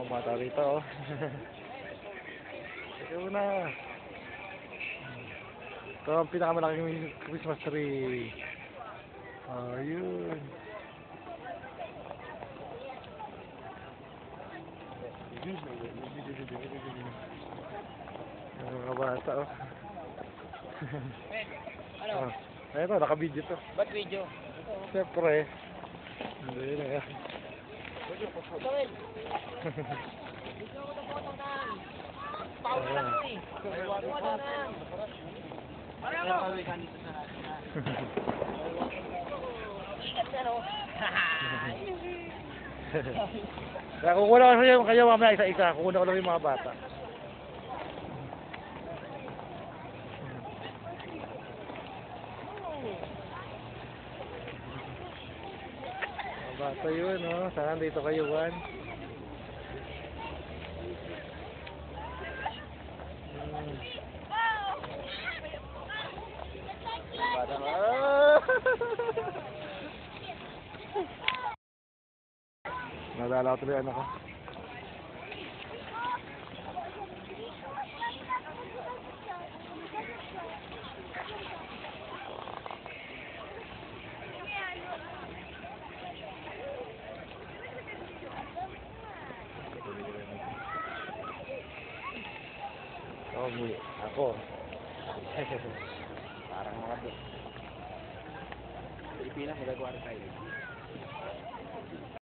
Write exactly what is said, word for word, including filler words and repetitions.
Mga bata rito, oh. Ikaw na. Ito ang pinakamalaking Christmas tree. Oh, yun. Mga bata, oh. Ano? Oh. Eto, naka-video to. Ba't video? Siyempre. Hindi na yan. Gawin! Video ko na po ito na. Pawag lang ito eh. Wala na. Para mo! Ikat na no? Kaya kukuha ko sa iyo kayo mamaya isa-isa. Kukuha ko lang yung mga bata. Mga bata yun, no? Sana dito kayo, Juan. Hmm. Bata ka. Nadala ko tuloy ano ko. Oh, muli. Ako. Parang mga Pilipinas, magagawa rin tayo.